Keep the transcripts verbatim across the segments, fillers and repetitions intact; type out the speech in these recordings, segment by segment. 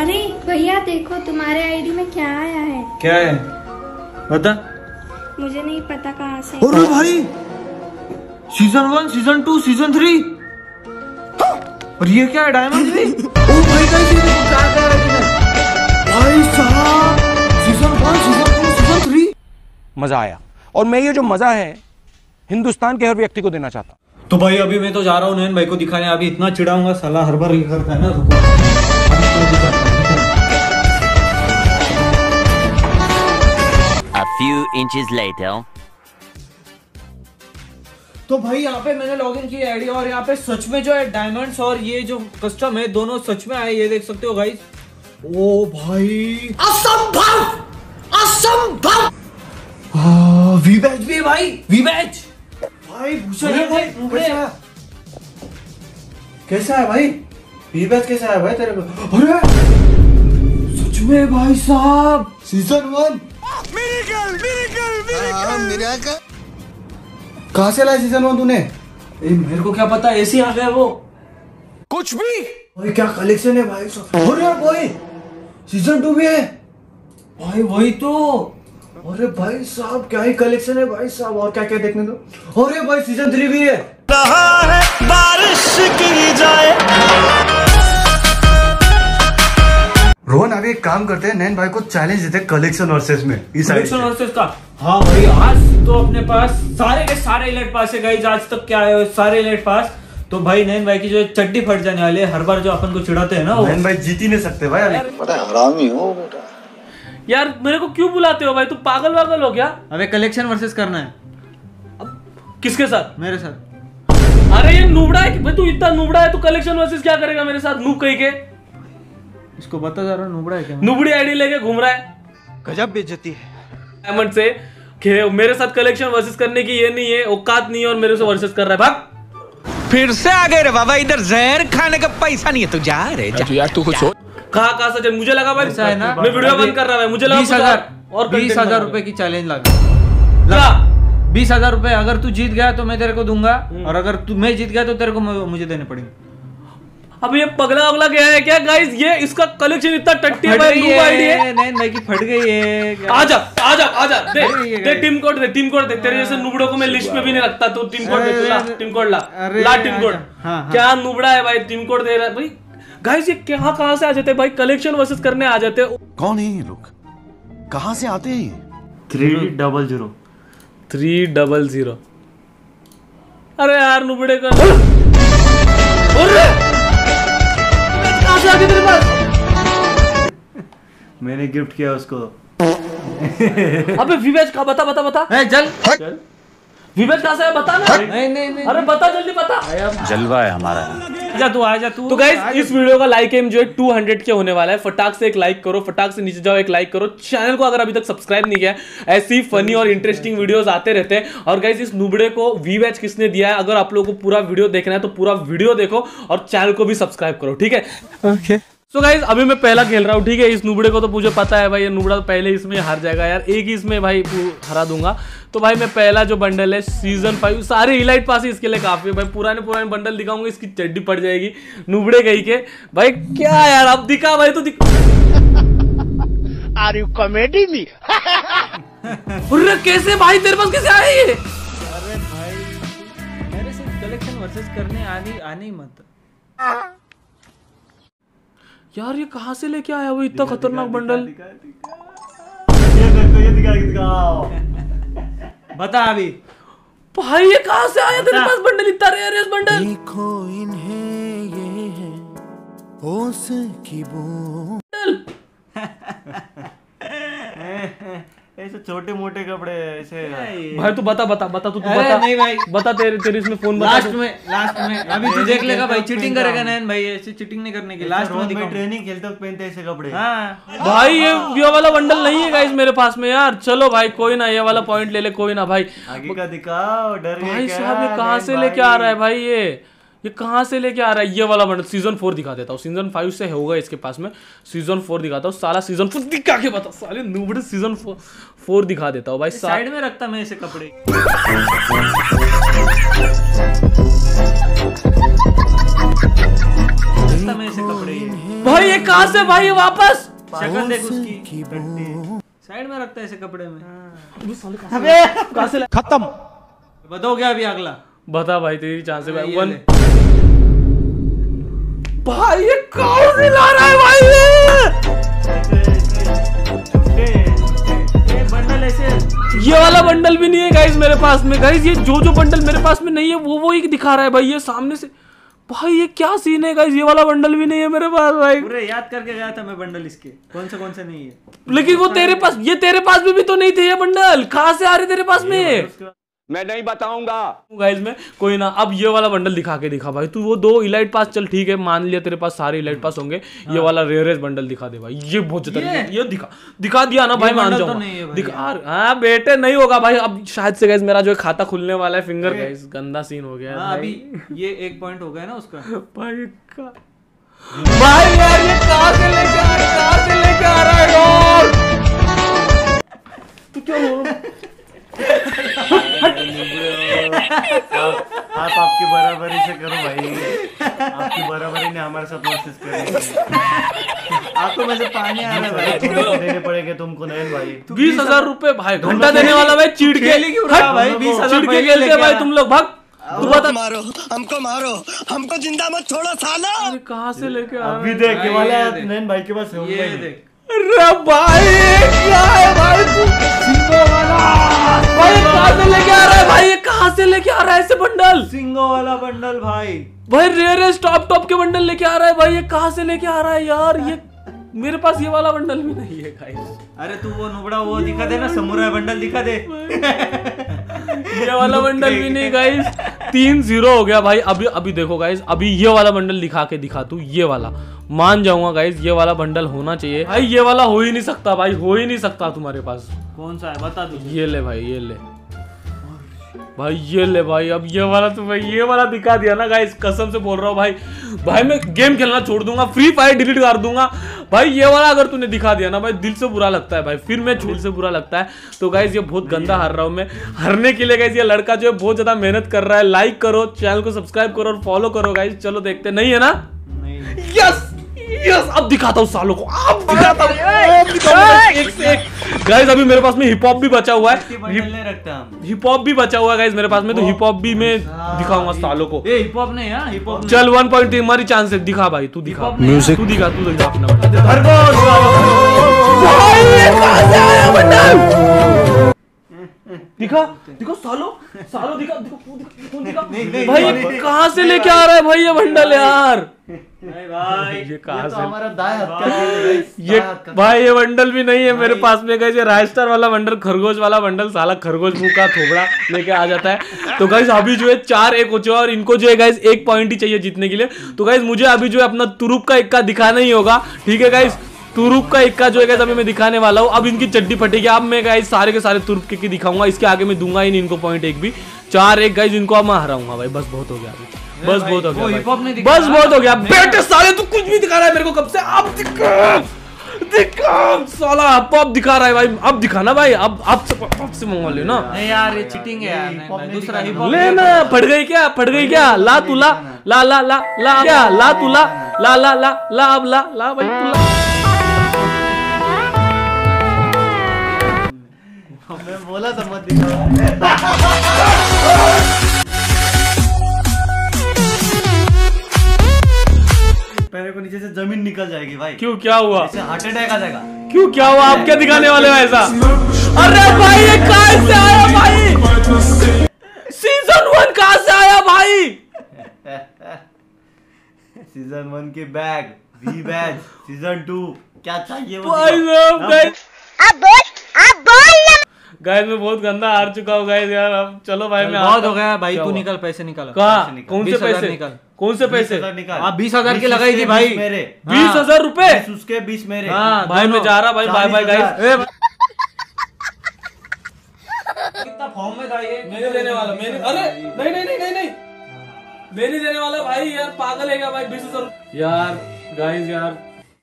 अरे भैया देखो तुम्हारे आईडी में क्या आया है। क्या है बता। मुझे नहीं पता कहाँ से। अरे भाई season one season two season three और ये क्या है डायमंड भी। ओ भाई का भाई साहब season one season two season three मजा आया और मैं ये जो मजा है हिंदुस्तान के हर व्यक्ति को देना चाहता हूँ। तो भाई अभी मैं तो जा रहा हूँ नयन भाई को दिखाने। अभी इतना चिढ़ाऊंगा साला हर बार ये करता है ना। रुको A few inches later. तो भाई यहाँ पे मैंने लॉगिन किया आईडी और यहाँ पे सच में जो है डायमंड्स और ये जो कस्टम है दोनों सच में आए। ये देख सकते हो गाइस। ओ भाई असंभव असंभव। वी बैच भी है भाई। वी बैच भाई भूषण है भाई। कैसा है कैसा है भाई वी बैच कैसा है भाई तेरे को। अरे सच में भाई साहब season one miracle miracle miracle. कहाँ से लाया सीजन वन तूने। ए, मेरे को क्या पता ऐसे आ गया वो कुछ भी। भाई क्या कलेक्शन है भाई साहब। अरे भाई सीजन टू भी है भाई। वही तो। अरे भाई साहब क्या ही कलेक्शन है भाई साहब। और क्या क्या देखने दो। अरे भाई सीजन थ्री भी है। रहा है बारिश की जाए। रोहन अभी एक काम करते हैं नयन भाई को चैलेंज देते हैं कलेक्शन वर्सेस में। इस कलेक्शन वर्सेस का। हाँ भाई आज तो अपने पास सारे के सारे इलाइट पास है गाइस। आज तक क्या है सारे इलाइट पास। तो भाई नयन भाई की जो चड्डी फट जाने वाली है। हर बार जो अपन को चिढ़ाते हैं ना नयन भाई जीत ही नहीं सकते भाई। पता है हरामी हो बेटा। यार मेरे को क्यों बुलाते हो भाई। तू पागल वागल हो क्या। अबे कलेक्शन वर्सेस करना है। अब किसके साथ। मेरे साथ। अरे ये नुबड़ा है भाई। तू इतना नुबड़ा है। तू कलेक्शन वर्सेस क्या करेगा मेरे साथ। नूब कहीं के इसको बता जा रहा नुबड़ा है क्या। नुबड़ी आईडी लेके घूम रहा है। गजब बेइज्जती है डायमंड से कि मेरे साथ कलेक्शन वर्सेस करने की ये नहीं है औकात नहीं है और मेरे से वर्सेस कर रहा है। भाग फिर से आ गए रे बाबा। इधर जहर खाने का पैसा नहीं है तो जा रे जा। यार तू कुछ सोच। कहाँ कहाँ से मुझे लगा भाई है ना मैं वीडियो बंद कर रहा है। मुझे लगा बीस हजार और बीस हजार रुपए की चैलेंज लगा। बीस हजार रुपए अगर तू जीत गया तो मैं तेरे को दूंगा और अगर तू मैं जीत गया तो तेरे को मुझे देने पड़ेंगे। अब ये पगला वगला गया है क्या गाइस। ये इसका कलेक्शन इतना टट्टी है भाई। नूब आईडी है। नहीं नहीं की फट गई है। आजा आजा आजा दे दे टीम कोड दे टीम कोड दे। तेरे जैसे नुबड़ों को मैं लिस्ट में भी नहीं रखता। तो टीम कोड दे तू ला टीम कोड ला ला टीम कोड। क्या नुबड़ा है भाई टीम कोड दे रहा है भाई। गाइस ये कहां कहां से आ जाते हैं भाई कलेक्शन वर्सेस करने आ जाते हैं। कौन है ये लोग कहां से आते हैं। Three double zero three double zero. अरे यार नुबड़े का तेरे पास। मैंने गिफ्ट किया उसको। अबे विवेच का बता बता बता। ए, चल चल विवेच कहाँ से है बता ना। नहीं नहीं नहीं अरे बता जल्दी बता। जलवा है हमारा। जा तू आ जा तू। तो गाइस इस वीडियो का लाइक एम जो है दो सौ के होने वाला है। फटाक से एक लाइक करो। फटाक से नीचे जाओ एक लाइक करो। चैनल को अगर अभी तक सब्सक्राइब नहीं किया ऐसी फनी और इंटरेस्टिंग वीडियोस आते रहते हैं। और गाइस इस नुबड़े को वी बैच किसने दिया है। अगर आप लोगों को पूरा वीडियो देखना है तो पूरा वीडियो देखो और चैनल को भी सब्सक्राइब करो ठीक है। ओके तो गाइस अभी मैं पहला खेल रहा हूँ ठीक है। इस नुबड़े को तो मुझे पता है भाई ये नुबड़ा तो पहले इसमें हार जाएगा यार। एक ही इसमें भाई हरा दूंगा। तो भाई मैं पहला जो बंडल है सीजन फाइव सारे इलाइट पास ही इसके लिए काफी है भाई। पुराने पुराने बंडल दिखाऊंगा इसकी चड्डी पड़ जाएगी नुबड़े गई के भाई। क्या यार अब दिखा भाई तो दिखा। Are you comedy me. अरे कैसे भाई तेरे पास कैसे आए ये। अरे भाई मेरे से कलेक्शन वर्सेस करने आनी आनी मत यार। ये कहाँ से लेके आया वो इतना खतरनाक बंडल। ये देखो ये दिखा दिखाओ। बता अभी भाई ये कहाँ से आया तेरे पास बंडल इतना रेयर है बंडल। देखो इन्हें ये है होश की बूंद। ऐसे छोटे मोटे कपड़े ऐसे भाई तू बता बता बता तू अरे बता। नहीं भाई बता तेरे तेरे इसमें फोन बता। लास्ट में लास्ट में अभी तू देख लेगा भाई। चीटिंग करेगा नयन भाई। ऐसे चीटिंग नहीं करने की। लास्ट में दिखाऊं। ट्रेनिंग खेलते वक्त पहनते ऐसे कपड़े। हाँ भाई ये ये वाला बंडल नहीं है गाइस मेरे पास में यार। चलो भाई कोई ना ये वाला पॉइंट ले ले कोई ना भाई। आगे का दिखाओ। डर गए भाई क्या? साहब ये कहाँ से लेके आ रहा है भाई। ये ये कहाँ से लेके आ रहा है ये वाला बंडल। सीजन फोर दिखा देता हूँ। सीजन फाइव से होगा इसके पास में। सीजन फोर दिखाता हूँ साला। सीजन फोर दिखा के बता साले नुबड़े। सीजन फोर दिखा देता हूँ भाई। साइड में रखता मैं ऐसे कपड़े। सकता मैं ऐसे कपड़े ये। भाई ये कहाँ से भाई वापस शक्ल देख उसकी, साइड में रखता है ऐसे कपड़े में। कहाँ से खत्म। बताओ क्या अभी अगला? बता भाई तेरी चांस है ये वन। ले। भाई ये कहाँ से ला रहा है भाई ये? ये बंडल ऐसे ये वाला बंडल भी नहीं है गाइस मेरे पास में। गाइस ये जो जो बंडल मेरे पास में नहीं है वो वो ही दिखा रहा है भाई ये सामने से। भाई ये क्या सीन है गाइस, ये वाला बंडल भी नहीं है मेरे पास भाई। पूरे याद करके गया था मैं बंडल इसके, कौन से कौन से नहीं है। लेकिन वो तेरे पास, ये तेरे पास भी, भी तो नहीं थे ये बंडल, कहाँ से आ रहे तेरे पास में? मैं नहीं बताऊंगा गाइस में कोई ना। अब ये वाला बंडल दिखा के दिखा भाई तू। वो दो इलाइट पास चल ठीक है, मान लिया तेरे पास सारे इलाइट पास होंगे। ये वाला रेयरेस्ट बंडल दिखा दे भाई। ये बहुत ज्यादा ये, ये दिखा दिखा दिया ना भाई, मान जाऊंगा। दिखा हाँ बेटे नहीं होगा भाई। अब शायद से गाइस मेरा जो खाता खुलने वाला है फिंगर। गाइस गंदा सीन हो गया अभी ये एक पॉइंट हो गया ना उसका भाई का। भाई यार ये कहाँ से लेके आ रहा है, कहाँ से लेके आ रहा है यार? तू क्या हो आप आपकी बराबरी से करो भाई, आपकी बराबरी ने हमारे साथ कोशिश करी। आपको में से पानी आ रहा है भाई, देने पड़ेंगे तुमको नयन भाई। बीस हजार रूपए भाई घंटा देने वाला भाई। चीड़ के भाई बीस हजार चीड़ के खेलते भाई तुम लोग। भाग तू बता। मारो हमको, मारो हमको, जिंदा मत छोड़ो साला। अरे कहाँ से लेके आ अभी देख के वाला नयन भाई के पास है। ये देख अरे भाई क्या है भाई तू सिंगो वाला भाई कहाँ से लेके आ रहा है भाई? ये कहाँ से लेके आ रहा है ऐसे बंडल? सिंगो वाला बंडल भाई। भाई रेयरेस्ट टॉप टॉप के बंडल लेके आ रहा है भाई। ये कहाँ से लेके आ रहा है यार? ये मेरे पास ये वाला बंडल भी नहीं है गाइस। अरे तू वो नुबड़ा वो दिखा दे ना, समुराई बंडल दिखा दे। ये वाला बंडल भी नहीं गाइस। तीन जीरो हो गया भाई। अभी अभी देखो गाइस, अभी ये वाला बंडल दिखा के दिखा तू। ये वाला मान जाऊंगा गाइस, ये वाला बंडल होना चाहिए भाई। ये वाला हो ही नहीं सकता भाई, हो ही नहीं सकता तुम्हारे पास। कौन सा है बता दो। ये ले भाई, ये ले भाई, ये ले भाई। अब ये वाला तो भाई ये वाला दिखा दिया ना गाइस, कसम से बोल रहा हूँ भाई। भाई मैं गेम खेलना छोड़ दूंगा, फ्री फायर डिलीट कर दूंगा भाई। ये वाला अगर तूने दिखा दिया ना भाई, दिल से बुरा लगता है भाई। फिर मैं दिल से बुरा लगता है। तो गाइस ये बहुत गंदा हार रहा हूँ मैं। हारने के लिए गाइस ये लड़का जो है बहुत ज्यादा मेहनत कर रहा है। लाइक करो, चैनल को सब्सक्राइब करो और फॉलो करो गाइस। चलो देखते नहीं है ना। यस यस अब दिखाता हूँ सालों को, अब दिखाता हूँ एक से एक। गाइस अभी मेरे पास में हिप हॉप भी बचा हुआ है। हिप हॉप भी बचा हुआ है गाइस मेरे पास में, तो हिप हॉप भी मैं दिखाऊंगा सालों को। ए हिप हॉप नहीं है, हिप हॉप चल वन पॉइंट हमारी चांस है। दिखा भाई तू दिखा म्यूजिक तू दिखा तू दिखा अपना दिखा दिखो सालो सालो दिखा दिखो दिखा दिखा भाई। कहाँ से लेके आ रहा है भाई ये बंडल यार? भाई ये कहाँ से हमारा दाएं हाथ का खेल है। ये भाई ये बंडल भी नहीं है मेरे पास में गाइस। ये राजस्टार वाला बंडल, खरगोश वाला बंडल, साला खरगोश मुंह का थोबड़ा लेके आ जाता है। तो गाइस अभी जो है चार एक हो चुका और इनको जो है गाइस एक पॉइंट ही चाहिए जीतने के लिए। तो गाइस मुझे अभी जो है अपना तुरुप का इक्का दिखाना ही होगा, ठीक है गाइस। तुरुप का इक्का जो है गाइस अभी मैं दिखाने वाला हूँ। अब इनकी चड्डी फटेगी। अब मैं गाइस सारे के सारे तुरुप के दिखाऊंगा। इसके आगे मैं दूंगा ही नहीं इनको पॉइंट एक भी। चार एक गाइस इनको अब मैं हराऊंगा भाई। बस बहुत हो गया अभी, बस बहुत हो गया, बस बहुत हो गया बेटे। साले तू कुछ भी दिखा रहा है मेरे को कब से। अब दिखा दिखा साला, अब अब दिखा रहा है भाई। अब दिखाना भाई, अब अब से अब से मंगवा ले ना। नहीं यार ये चीटिंग है यार। दूसरा हिप हॉप ले ना। फट गई क्या, फट गई क्या? ला तू ला ला ला ला ला क्या ला तू ला ला ला ला ला अब ला ला भाई तू ला। मैं बोला था मत दिखाओ। पैर को नीचे से जमीन निकल जाएगी भाई। क्यों क्या हुआ? ऐसे हार्ट अटैक आ जाएगा। क्यों क्या हुआ? आप क्या दिखाने वाले हो ऐसा? अरे भाई ये कहाँ से आया भाई? सीजन वन कहाँ से आया भाई? सीजन वन के bag, V bag, season two क्या चाहिए वो भाई साहब गाइस अब बोल अब बोल गाइस मैं बहुत गंदा हार चुका हूँ गाइस यार। अब चलो भाई मैं बहुत हो गया भाई। तू निकल, पैसे निकाल। कहाँ? कौन से पैसे निकाल? कौन से पैसे? आप बीस हजार की लगाई थी भाई मेरे। बीस हजार रूपए उसके बीस मेरे। हाँ भाई मैं जा रहा भाई। Bye bye guys. कितना फॉर्म में था ये? मैंने देने वाला मैंने। अरे नहीं नहीं नहीं नहीं नहीं मैं नहीं देने वाला भाई यार। पागल है क्या भाई? बीस हजार यार गाइस यार।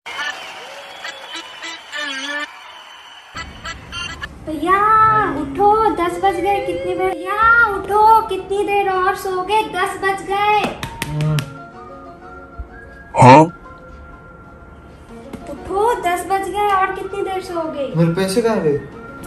भैया उठो, दस बज गए। कितनी देर? भैया उठो, कितनी देर और सोगे? दस बज गए। उठो, दस बज गए और कितनी देर से हो गई। मेरे पैसे कहाँ गए?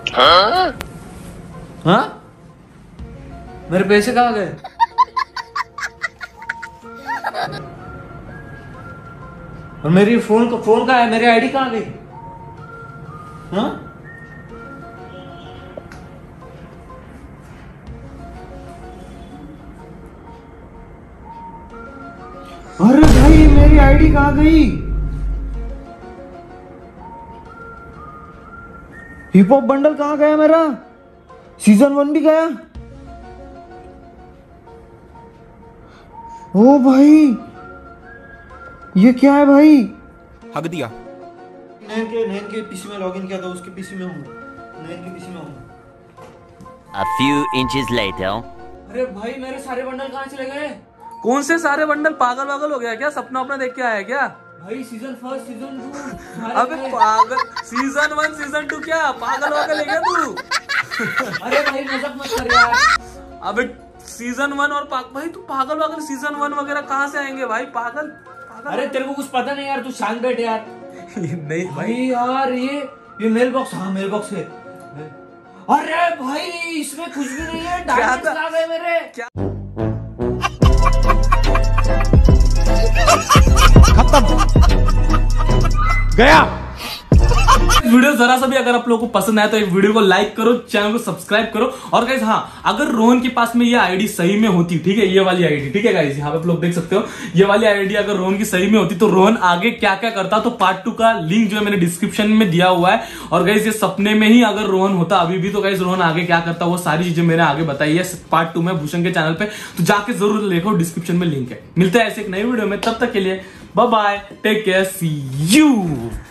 हाँ मेरे पैसे कहाँ गए? और मेरी फोन का फोन कहाँ है? मेरी आईडी कहाँ गई? हाँ अरे भाई मेरी आईडी कहाँ गई? हिप हॉप बंडल कहाँ गया मेरा? सीजन वन भी गया? ओ भाई ये क्या है भाई? हक दिया। नैन के नैन के पीसी में लॉगिन किया था, उसके पीसी में हूँ, नैन के पीसी में हूँ। A few inches later. अरे भाई मेरे सारे बंडल कहाँ चले गए? कौन से सारे बंडल? पागल वागल हो गया क्या? सपना अपना देख के आया क्या? भाई सीजन फर्स्ट सीजन टू। अबे पागल, सीजन वन सीजन टू क्या पागल वागल है क्या तू? अरे भाई मजाक मत कर यार। अबे सीजन वन और पाग भाई तू पागल वागल सीजन वन वगैरह कहाँ से आएंगे भाई? पागल पागल। अरे तेरे को कुछ पता नहीं यार, तू शांत बैठ यार। नहीं भाई, भाई यार ये ये मेल बॉक्स, हाँ मेल बॉक्स है। अरे भाई इसमें कुछ भी नहीं है, डायमंड्स आ गए मेरे। क्या? खत्म गया। वीडियो जरा सा भी अगर आप लोगों को पसंद आया तो एक वीडियो को लाइक करो, चैनल को सब्सक्राइब करो। और गाइस हाँ, अगर रोहन के पास में ये आईडी सही में होती, ठीक है, ये वाली आईडी, ठीक है गाइस, यहाँ पे आप लोग देख सकते हो ये वाली आईडी अगर रोहन की सही में होती तो रोहन आगे क्या क्या करता, तो पार्ट टू का लिंक जो है मैंने डिस्क्रिप्शन में दिया हुआ है। और गाइस ये सपने में ही अगर रोहन होता अभी भी, तो गाइस रोहन आगे क्या करता वो सारी चीजें मैंने आगे बताई है पार्ट टू में भूषण के चैनल पे, तो जाके जरूर देखो, डिस्क्रिप्शन में लिंक है। मिलता है ऐसे एक नई वीडियो में, तब तक के लिए bye bye, take care, see you.